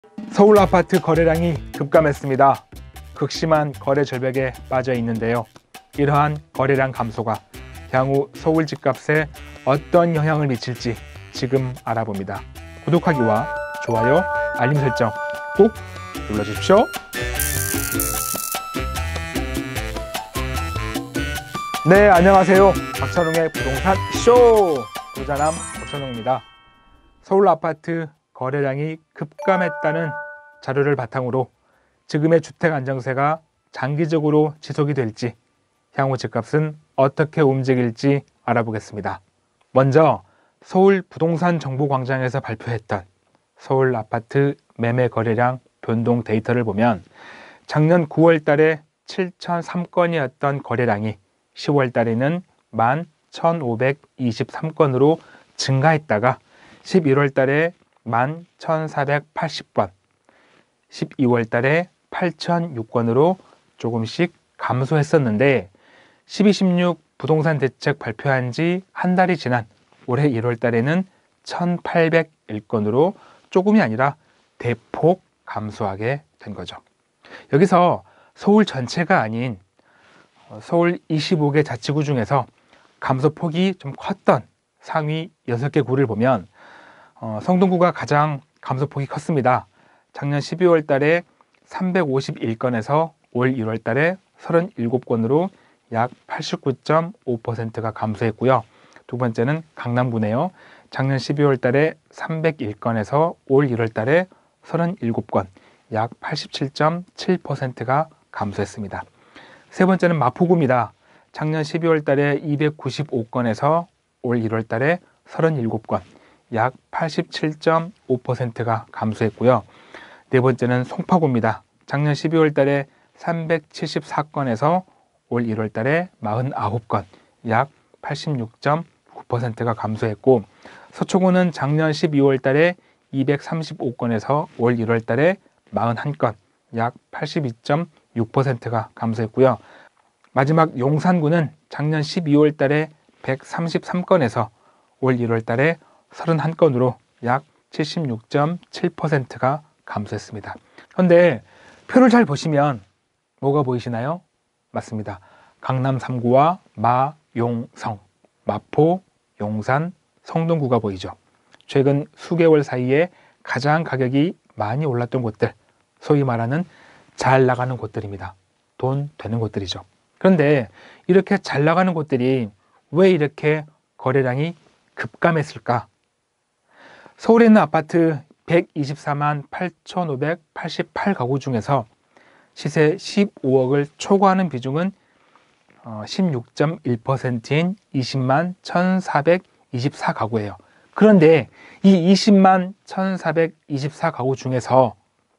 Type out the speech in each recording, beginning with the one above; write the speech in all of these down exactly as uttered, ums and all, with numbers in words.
서울 아파트 거래량이 급감했습니다. 극심한 거래 절벽에 빠져 있는데요. 이러한 거래량 감소가 향후 서울 집값에 어떤 영향을 미칠지 지금 알아봅니다. 구독하기와 좋아요, 알림 설정 꼭 눌러주십시오. 네, 안녕하세요. 박찬웅의 부동산 쇼! 부자남 박찬웅입니다. 서울 아파트 거래량이 급감했다는 자료를 바탕으로 지금의 주택 안정세가 장기적으로 지속이 될지, 향후 집값은 어떻게 움직일지 알아보겠습니다. 먼저 서울 부동산 정보광장에서 발표했던 서울 아파트 매매 거래량 변동 데이터를 보면 작년 구월 달에 칠천삼 건이었던 거래량이 시월 달에는 만 천오백이십삼 건으로 증가했다가 십일월 달에 만 천사백팔십 건, 십이월 달에 팔천육 건으로 조금씩 감소했었는데 십이, 십육 부동산 대책 발표한 지 한 달이 지난 올해 일월 달에는 천팔백일 건으로 조금이 아니라 대폭 감소하게 된 거죠. 여기서 서울 전체가 아닌 서울 이십오 개 자치구 중에서 감소폭이 좀 컸던 상위 여섯 개 구를 보면 어, 성동구가 가장 감소폭이 컸습니다. 작년 십이월 달에 삼백오십일 건에서 올 일월 달에 삼십칠 건으로 약 팔십구 점 오 퍼센트가 감소했고요. 두 번째는 강남구네요. 작년 십이월 달에 삼백일 건에서 올 일월 달에 삼십칠 건, 약 팔십칠 점 칠 퍼센트가 감소했습니다. 세 번째는 마포구입니다. 작년 십이월 달에 이백구십오 건에서 올 일월 달에 삼십칠 건, 약 팔십칠 점 오 퍼센트가 감소했고요. 네 번째는 송파구입니다. 작년 십이월 달에 삼백칠십사 건에서 올 일월 달에 사십구 건, 약 팔십육 점 구 퍼센트가 감소했고, 서초구는 작년 십이월 달에 이백삼십오 건에서 올 일월 달에 사십일 건, 약 팔십이 점 육 퍼센트가 감소했고요. 마지막 용산구는 작년 십이월 달에 백삼십삼 건에서 올 일월 달에 삼십일 건으로 약 칠십육 점 칠 퍼센트가 감소했습니다. 그런데 표를 잘 보시면 뭐가 보이시나요? 맞습니다. 강남 삼 구와 마, 용, 성, 마포, 용산, 성동구가 보이죠. 최근 수개월 사이에 가장 가격이 많이 올랐던 곳들, 소위 말하는 잘 나가는 곳들입니다. 돈 되는 곳들이죠. 그런데 이렇게 잘 나가는 곳들이 왜 이렇게 거래량이 급감했을까? 서울에 있는 아파트 백이십사만 팔천오백팔십팔 가구 중에서 시세 십오억을 초과하는 비중은 십육 점 일 퍼센트인 이십만 천사백이십사 가구예요. 그런데 이 이십만 천사백이십사 가구 중에서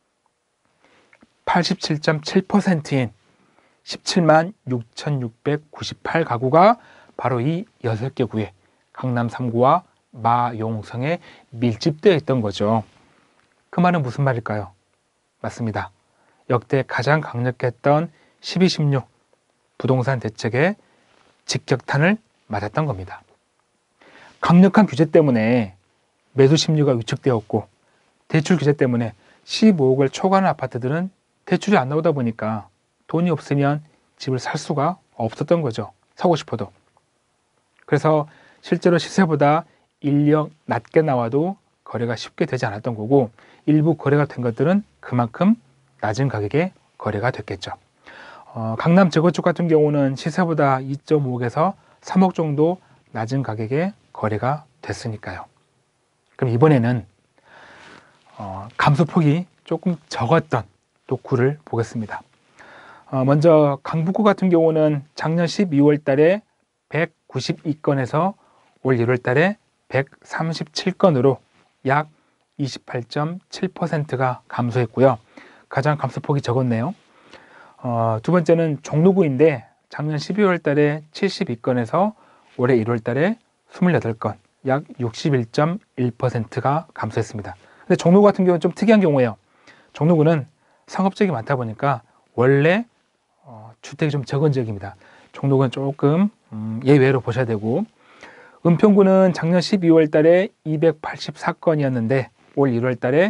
팔십칠 점 칠 퍼센트인 십칠만 육천육백구십팔 가구가 바로 이 여섯 개 구에 강남 삼 구와 마용성에 밀집되어 있던 거죠. 그 말은 무슨 말일까요? 맞습니다. 역대 가장 강력했던 십이, 십육 부동산 대책에 직격탄을 맞았던 겁니다. 강력한 규제 때문에 매수 심리가 위축되었고, 대출 규제 때문에 십오억을 초과하는 아파트들은 대출이 안 나오다 보니까 돈이 없으면 집을 살 수가 없었던 거죠. 사고 싶어도. 그래서 실제로 시세보다 인력 낮게 나와도 거래가 쉽게 되지 않았던 거고, 일부 거래가 된 것들은 그만큼 낮은 가격에 거래가 됐겠죠. 어, 강남 재건축 같은 경우는 시세보다 이 점 오억에서 삼억 정도 낮은 가격에 거래가 됐으니까요. 그럼 이번에는 어, 감소폭이 조금 적었던 또 구를 보겠습니다. 어, 먼저 강북구 같은 경우는 작년 십이월 달에 백구십이 건에서 올 일월 달에 백삼십칠 건으로 약 이십팔 점 칠 퍼센트가 감소했고요. 가장 감소폭이 적었네요. 어, 두 번째는 종로구인데 작년 십이월 달에 칠십이 건에서 올해 일월 달에 이십팔 건, 약 육십일 점 일 퍼센트가 감소했습니다. 근데 종로구 같은 경우는 좀 특이한 경우예요. 종로구는 상업지역이 많다 보니까 원래 어, 주택이 좀 적은 지역입니다. 종로구는 조금 음, 예외로 보셔야 되고, 은평구는 작년 십이월 달에 이백팔십사 건이었는데 올 일월 달에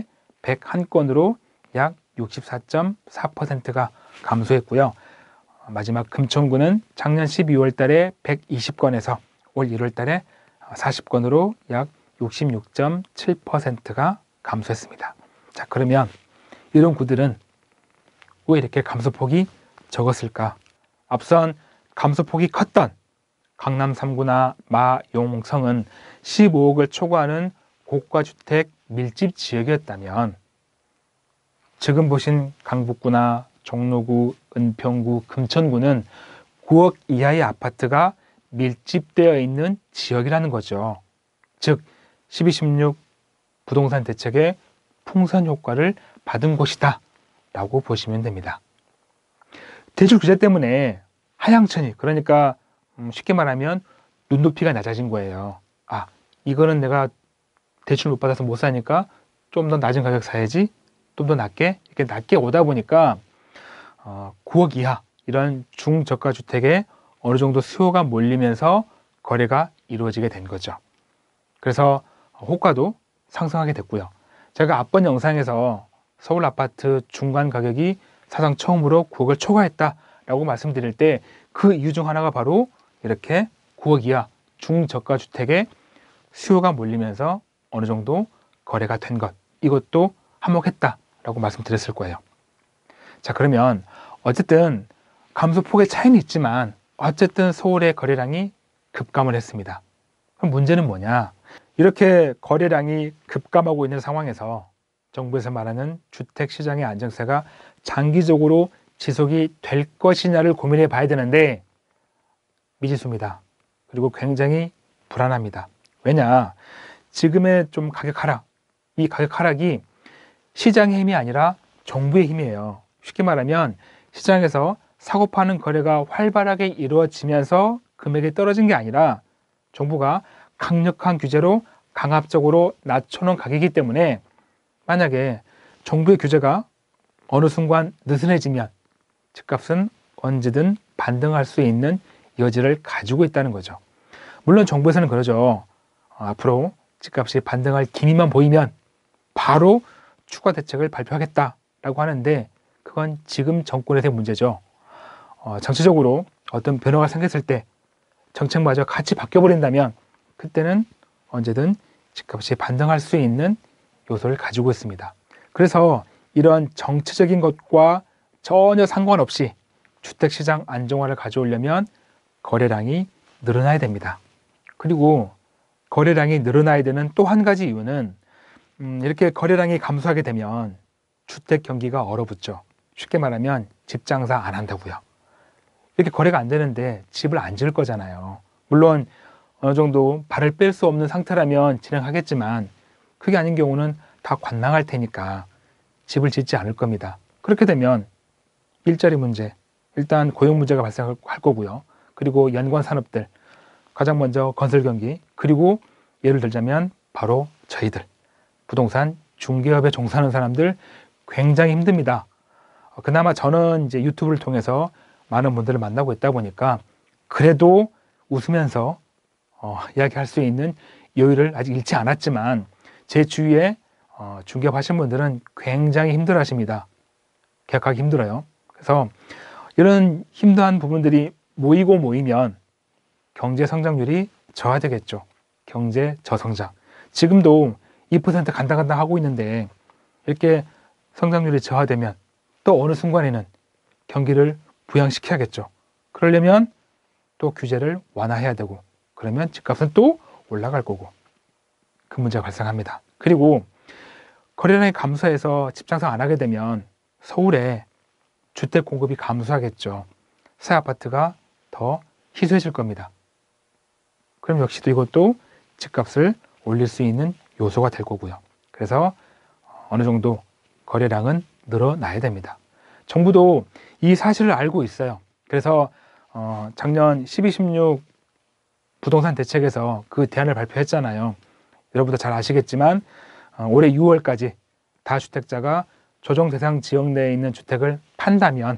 백일 건으로 약 육십사 점 사 퍼센트가 감소했고요. 마지막 금천구는 작년 십이월 달에 백이십 건에서 올 일월 달에 사십 건으로 약 육십육 점 칠 퍼센트가 감소했습니다. 자, 그러면 이런 구들은 왜 이렇게 감소폭이 적었을까? 앞선 감소폭이 컸던 강남 삼 구나 마, 용, 성은 십오억을 초과하는 고가주택 밀집 지역이었다면 지금 보신 강북구나 종로구, 은평구, 금천구는 구억 이하의 아파트가 밀집되어 있는 지역이라는 거죠. 즉 십이 십육 부동산 대책의 풍선 효과를 받은 곳이다 라고 보시면 됩니다. 대출 규제 때문에 하향천이, 그러니까 쉽게 말하면 눈높이가 낮아진 거예요. 아, 이거는 내가 대출 못 받아서 못 사니까 좀 더 낮은 가격 사야지, 좀 더 낮게, 이렇게 낮게 오다 보니까 어, 구억 이하 이런 중저가 주택에 어느 정도 수요가 몰리면서 거래가 이루어지게 된 거죠. 그래서 호가도 상승하게 됐고요. 제가 앞번 영상에서 서울 아파트 중간 가격이 사상 처음으로 구억을 초과했다라고 말씀드릴 때 그 이유 중 하나가 바로 이렇게 구억 이하 중저가 주택에 수요가 몰리면서 어느 정도 거래가 된 것, 이것도 한몫했다라고 말씀드렸을 거예요. 자, 그러면 어쨌든 감소폭의 차이는 있지만 어쨌든 서울의 거래량이 급감을 했습니다. 그럼 문제는 뭐냐? 이렇게 거래량이 급감하고 있는 상황에서 정부에서 말하는 주택시장의 안정세가 장기적으로 지속이 될 것이냐를 고민해 봐야 되는데 미지수입니다. 그리고 굉장히 불안합니다. 왜냐? 지금의 좀 가격 하락, 이 가격 하락이 시장의 힘이 아니라 정부의 힘이에요. 쉽게 말하면 시장에서 사고 파는 거래가 활발하게 이루어지면서 금액이 떨어진 게 아니라 정부가 강력한 규제로 강압적으로 낮춰놓은 가격이기 때문에 만약에 정부의 규제가 어느 순간 느슨해지면 집값은 언제든 반등할 수 있는 여지를 가지고 있다는 거죠. 물론 정부에서는 그러죠. 어, 앞으로 집값이 반등할 기미만 보이면 바로 추가 대책을 발표하겠다라고 하는데 그건 지금 정권에서의 문제죠. 어, 정치적으로 어떤 변화가 생겼을 때 정책마저 같이 바뀌어버린다면 그때는 언제든 집값이 반등할 수 있는 요소를 가지고 있습니다. 그래서 이런 정치적인 것과 전혀 상관없이 주택시장 안정화를 가져오려면 거래량이 늘어나야 됩니다. 그리고 거래량이 늘어나야 되는 또 한 가지 이유는 음, 이렇게 거래량이 감소하게 되면 주택 경기가 얼어붙죠. 쉽게 말하면 집 장사 안 한다고요. 이렇게 거래가 안 되는데 집을 안 지을 거잖아요. 물론 어느 정도 발을 뺄 수 없는 상태라면 진행하겠지만 그게 아닌 경우는 다 관망할 테니까 집을 짓지 않을 겁니다. 그렇게 되면 일자리 문제, 일단 고용 문제가 발생할 거고요. 그리고 연관 산업들, 가장 먼저 건설 경기, 그리고 예를 들자면 바로 저희들 부동산 중개업에 종사하는 사람들 굉장히 힘듭니다. 그나마 저는 이제 유튜브를 통해서 많은 분들을 만나고 있다 보니까 그래도 웃으면서 어, 이야기할 수 있는 여유를 아직 잃지 않았지만 제 주위에 어, 중개업 하신 분들은 굉장히 힘들어 하십니다. 계약하기 힘들어요. 그래서 이런 힘든 부분들이 모이고 모이면 경제 성장률이 저하되겠죠. 경제 저성장. 지금도 이 퍼센트 간당간당 하고 있는데 이렇게 성장률이 저하되면 또 어느 순간에는 경기를 부양시켜야겠죠. 그러려면 또 규제를 완화해야 되고 그러면 집값은 또 올라갈 거고 그 문제가 발생합니다. 그리고 거래량이 감소해서 집 장사 안 하게 되면 서울에 주택 공급이 감소하겠죠. 새 아파트가 더 희소해질 겁니다. 그럼 역시도 이것도 집값을 올릴 수 있는 요소가 될 거고요. 그래서 어느 정도 거래량은 늘어나야 됩니다. 정부도 이 사실을 알고 있어요. 그래서 어, 작년 십이 십육 부동산 대책에서 그 대안을 발표했잖아요. 여러분도 잘 아시겠지만 어, 올해 유월까지 다주택자가 조정 대상 지역 내에 있는 주택을 판다면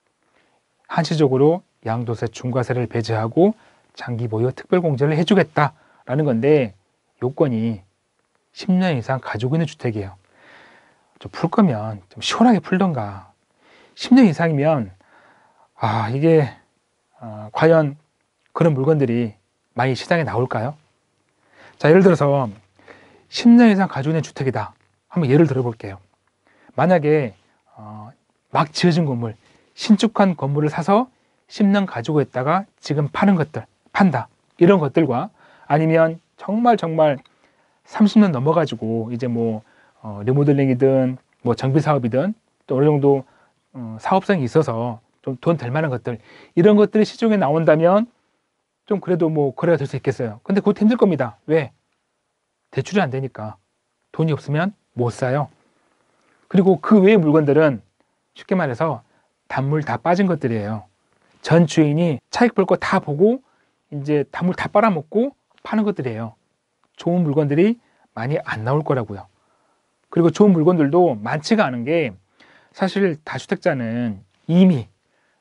한시적으로 양도세, 중과세를 배제하고 장기 보유 특별공제를 해주겠다라는 건데 요건이 십 년 이상 가지고 있는 주택이에요. 좀 풀 거면 좀 시원하게 풀던가. 십 년 이상이면 아 이게 어, 과연 그런 물건들이 많이 시장에 나올까요? 자, 예를 들어서 십 년 이상 가지고 있는 주택이다. 한번 예를 들어 볼게요. 만약에 어, 막 지어진 건물, 신축한 건물을 사서 십 년 가지고 있다가 지금 파는 것들, 판다. 이런 것들과 아니면 정말 정말 삼십 년 넘어가지고 이제 뭐 어, 리모델링이든 뭐 정비 사업이든 또 어느 정도 어, 사업성이 있어서 좀 돈 될 만한 것들, 이런 것들이 시중에 나온다면 좀 그래도 뭐 거래가 될 수 있겠어요. 근데 그것도 힘들 겁니다. 왜? 대출이 안 되니까. 돈이 없으면 못 사요. 그리고 그 외의 물건들은 쉽게 말해서 단물 다 빠진 것들이에요. 전 주인이 차익 볼 거 다 보고 이제 단물 다 빨아먹고 파는 것들이에요. 좋은 물건들이 많이 안 나올 거라고요. 그리고 좋은 물건들도 많지가 않은 게, 사실 다주택자는 이미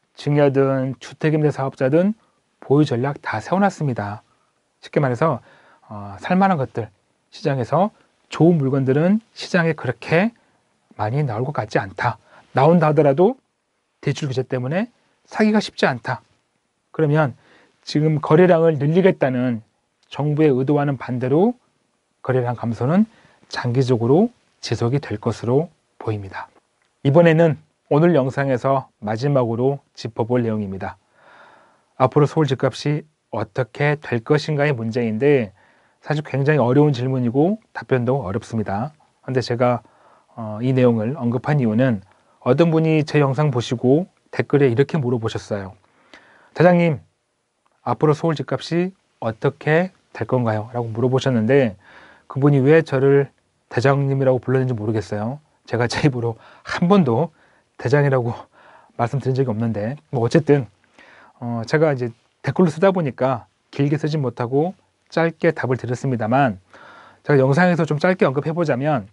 증여든 주택임대사업자든 보유 전략 다 세워놨습니다. 쉽게 말해서 어, 살만한 것들, 시장에서 좋은 물건들은 시장에 그렇게 많이 나올 것 같지 않다. 나온다 하더라도 대출 규제 때문에 사기가 쉽지 않다. 그러면 지금 거래량을 늘리겠다는 정부의 의도와는 반대로 거래량 감소는 장기적으로 지속이 될 것으로 보입니다. 이번에는 오늘 영상에서 마지막으로 짚어볼 내용입니다. 앞으로 서울 집값이 어떻게 될 것인가의 문제인데, 사실 굉장히 어려운 질문이고 답변도 어렵습니다. 그런데 제가 어, 이 내용을 언급한 이유는 어떤 분이 제 영상 보시고 댓글에 이렇게 물어보셨어요. 대장님, 앞으로 서울 집값이 어떻게 될 건가요? 라고 물어보셨는데, 그분이 왜 저를 대장님이라고 불렀는지 모르겠어요. 제가 제 입으로 한 번도 대장이라고 말씀드린 적이 없는데, 뭐 어쨌든 어, 제가 이제 댓글로 쓰다 보니까 길게 쓰지 못하고 짧게 답을 드렸습니다만, 제가 영상에서 좀 짧게 언급해 보자면,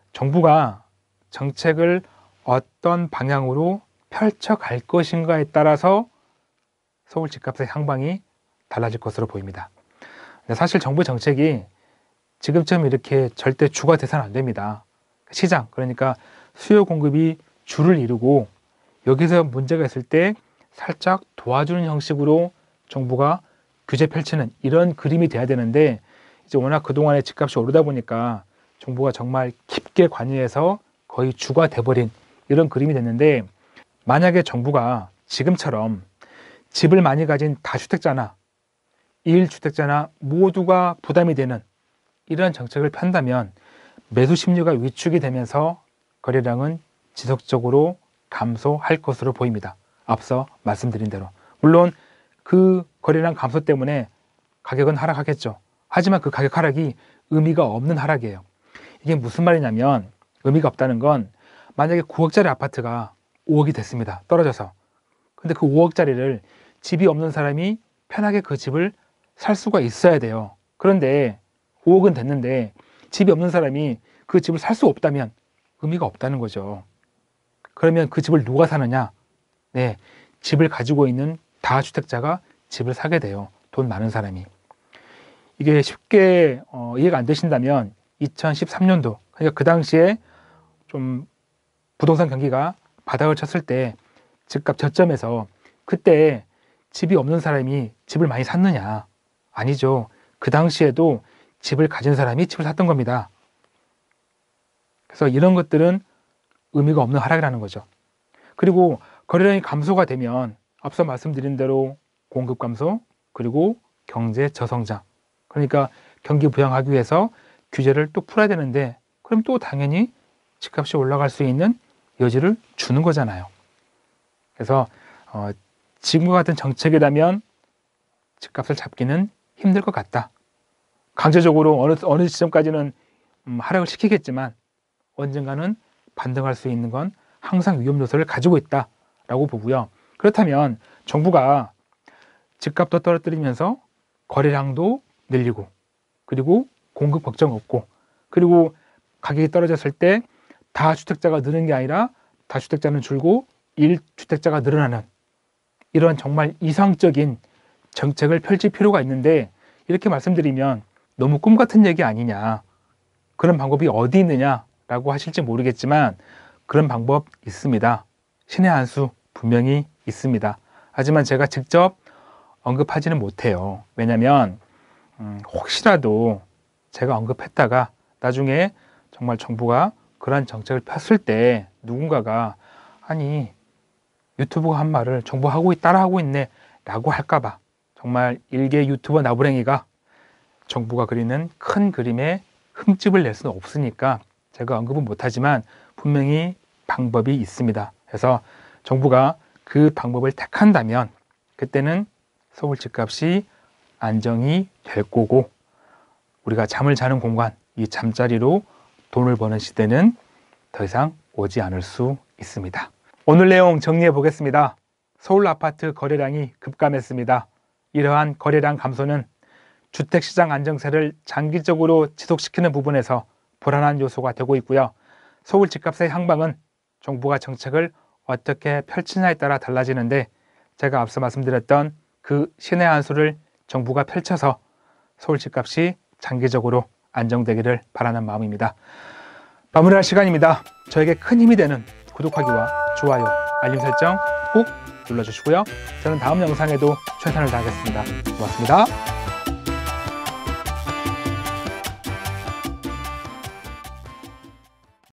정부가 정책을 어떤 방향으로 펼쳐갈 것인가에 따라서 서울 집값의 향방이 달라질 것으로 보입니다. 근데 사실 정부의 정책이 지금처럼 이렇게 절대 주가 돼서는 안 됩니다. 시장, 그러니까 수요 공급이 줄을 이루고 여기서 문제가 있을 때 살짝 도와주는 형식으로 정부가 규제 펼치는 이런 그림이 돼야 되는데, 이제 워낙 그동안에 집값이 오르다 보니까 정부가 정말 깊게 관여해서 거의 주가 돼버린 이런 그림이 됐는데, 만약에 정부가 지금처럼 집을 많이 가진 다주택자나 일 주택자나 모두가 부담이 되는 이런 정책을 편다면 매수 심리가 위축이 되면서 거래량은 지속적으로 감소할 것으로 보입니다. 앞서 말씀드린 대로. 물론 그 거래량 감소 때문에 가격은 하락하겠죠. 하지만 그 가격 하락이 의미가 없는 하락이에요. 이게 무슨 말이냐면, 의미가 없다는 건 만약에 구억짜리 아파트가 오억이 됐습니다. 떨어져서. 근데 그 오억짜리를 집이 없는 사람이 편하게 그 집을 살 수가 있어야 돼요. 그런데 오억은 됐는데 집이 없는 사람이 그 집을 살 수 없다면 의미가 없다는 거죠. 그러면 그 집을 누가 사느냐? 네, 집을 가지고 있는 다주택자가 집을 사게 돼요. 돈 많은 사람이. 이게 쉽게 어, 이해가 안 되신다면 이천십삼 년도, 그러니까 그 당시에 좀 부동산 경기가 바닥을 쳤을 때 집값 저점에서 그때 집이 없는 사람이 집을 많이 샀느냐? 아니죠. 그 당시에도 집을 가진 사람이 집을 샀던 겁니다. 그래서 이런 것들은 의미가 없는 하락이라는 거죠. 그리고 거래량이 감소가 되면 앞서 말씀드린 대로 공급 감소, 그리고 경제 저성장. 그러니까 경기 부양하기 위해서 규제를 또 풀어야 되는데, 그럼 또 당연히 집값이 올라갈 수 있는 여지를 주는 거잖아요. 그래서 어, 지금과 같은 정책이라면 집값을 잡기는 힘들 것 같다. 강제적으로 어느, 어느 지점까지는 음, 하락을 시키겠지만 언젠가는 반등할 수 있는 건 항상 위험 요소를 가지고 있다라고 보고요. 그렇다면 정부가 집값도 떨어뜨리면서 거래량도 늘리고, 그리고 공급 걱정 없고, 그리고 가격이 떨어졌을 때 다주택자가 느는 게 아니라 다주택자는 줄고 일 주택자가 늘어나는 이런 정말 이상적인 정책을 펼칠 필요가 있는데, 이렇게 말씀드리면 너무 꿈 같은 얘기 아니냐, 그런 방법이 어디 있느냐 라고 하실지 모르겠지만 그런 방법 있습니다. 신의 한 수 분명히 있습니다. 하지만 제가 직접 언급하지는 못해요. 왜냐하면 음, 혹시라도 제가 언급했다가 나중에 정말 정부가 그러한 정책을 폈을 때 누군가가 아니 유튜브가 한 말을 정부 하고 따라 하고 있네 라고 할까봐 정말 일개 유튜버 나부랭이가 정부가 그리는 큰 그림에 흠집을 낼 수는 없으니까 제가 언급은 못하지만 분명히 방법이 있습니다. 그래서 정부가 그 방법을 택한다면 그때는 서울 집값이 안정이 될 거고 우리가 잠을 자는 공간, 이 잠자리로 돈을 버는 시대는 더 이상 오지 않을 수 있습니다. 오늘 내용 정리해 보겠습니다. 서울 아파트 거래량이 급감했습니다. 이러한 거래량 감소는 주택시장 안정세를 장기적으로 지속시키는 부분에서 불안한 요소가 되고 있고요. 서울 집값의 향방은 정부가 정책을 어떻게 펼치냐에 따라 달라지는데 제가 앞서 말씀드렸던 그 신의 한 수를 정부가 펼쳐서 서울 집값이 장기적으로 안정되기를 바라는 마음입니다. 마무리할 시간입니다. 저에게 큰 힘이 되는 구독하기와 좋아요, 알림 설정 꼭 눌러주시고요. 저는 다음 영상에도 최선을 다하겠습니다. 고맙습니다.